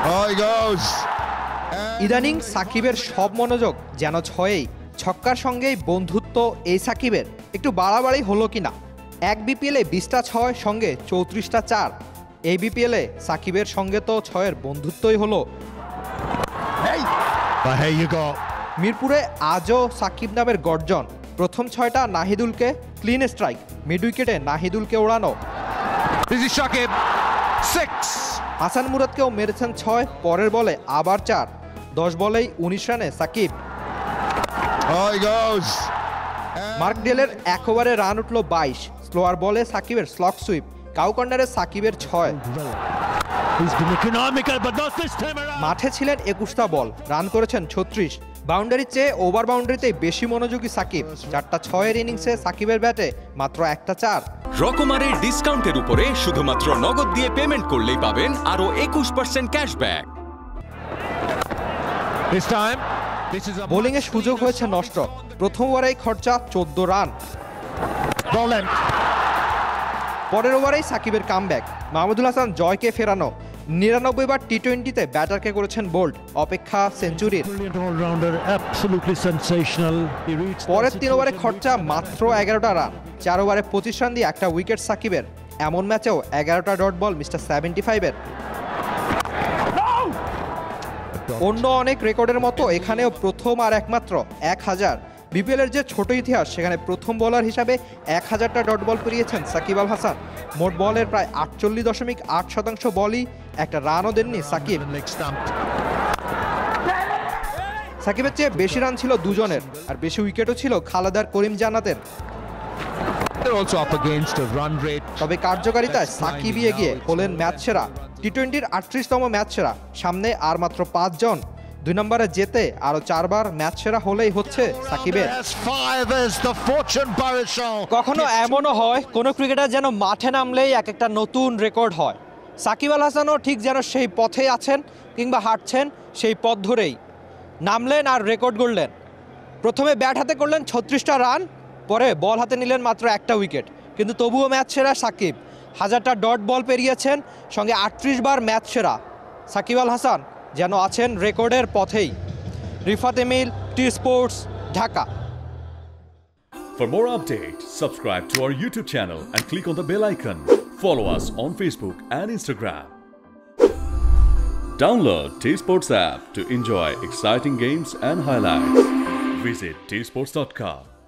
ইদানিং সাকিবের সব মনোযোগ যেন ছয়েই। ছক্কার সঙ্গেই বন্ধুত্ব এই সাকিবের একটু বাড়াবাড়ি হলো কিনা। এক বিপিএলে 20টা ছয় সঙ্গে 34টা 4। এই বিপিএলে সাকিবের সঙ্গে তো ছয়ের বন্ধুত্বই হলো। মিরপুরে আজও সাকিব নামের গর্জন। প্রথম ছয়টা নাহিদুলকে ক্লিন স্ট্রাইক, মিড উইকেটে নাহিদুলকে ওড়ানো। হাসান মুরাদকেও মেরেছেন 6, পরের বলে আবার 4। 10 বলেই 19 রানে সাকিব। মার্ক ডেলের 1 ওভারে রান উঠল 22। স্লোয়ার বলে সাকিবের স্লগ সুইপ, কাউ কর্নারে সাকিবের 6। মাঠে ছিলেন 21টা বল, রান করেছেন 36। বাউন্ডারির চেয়ে ওভার বাউন্ডারিতেই বেশি মনোযোগী সাকিব। 4টা 6-এর ইনিংসে সাকিবের ব্যাটে মাত্র একটা 4। রকমারের ডিসকাউন্টের উপরে শুধুমাত্র নগদ দিয়ে পেমেন্ট করলেই পাবেন আরো 21% ক্যাশব্যাক। বোলিংয়ে সুযোগ হয়েছে নষ্ট। প্রথম ওভারেই খরচা 14 রান। পরের ওভারেই সাকিবের কামব্যাক, মাহমুদুল হাসান জয়কে ফেরানো। 99 বার টি20তে ব্যাটারকে করেছেন বোল্ড, অপেক্ষা সেঞ্চুরির। পরের 3 ওভারে খরচা মাত্র 11টা রান। 4 ওভারে 25 রান দিয়ে একটা উইকেট সাকিবের। এমন ম্যাচেও 11টা ডট বল মিস্টার 75-এর। অন্য অনেক রেকর্ডের মতো এখানেও প্রথম আর একমাত্র 1000। বিপিএলের যে ছোট ইতিহাস, সেখানে প্রথম বোলার হিসাবে 1000টা ডট বল পেরিয়েছেন সাকিব আল হাসান। মোট বলের প্রায় 48.8% বলই, একটা রানও দেননি সাকিব। সাকিবের চেয়ে বেশি রান ছিল দুজনের, আর বেশি উইকেটও ছিল খালেদার করিম জান্নাতের। তবে কার্যকারিতায় সাকিবই এগিয়ে, হলেন ম্যাচ সেরা। টি20-র 38তম ম্যাচ সেরা, সামনে আর মাত্র 5 জন। 2 নম্বরে যেতে আরো 4 বার ম্যাচ সেরা হলেই হচ্ছে সাকিবের। কখনো এমনও হয় কোনো ক্রিকেটার যেন মাঠে নামলেই এক একটা নতুন রেকর্ড হয়। সাকিব আল হাসানও ঠিক যেন সেই পথে আছেন, কিংবা হাঁটছেন সেই পথ ধরেই। নামলেন আর রেকর্ড গড়লেন। প্রথমে ব্যাট হাতে করলেন 36টা রান, পরে বল হাতে নিলেন মাত্র একটা উইকেট। কিন্তু তবুও ম্যাচ সেরা সাকিব। 1000টা ডট বল পেরিয়েছেন, সঙ্গে 38 বার ম্যাচ সেরা। সাকিব আল হাসান যেন আছেন রেকর্ডের পথেই। Rifat Emil, T sports, Dhaka. For more updates, subscribe to our YouTube channel and click on the bell icon. Follow us on Facebook and Instagram. Download T-Sports app to enjoy exciting games and highlights. Visit tsports.com.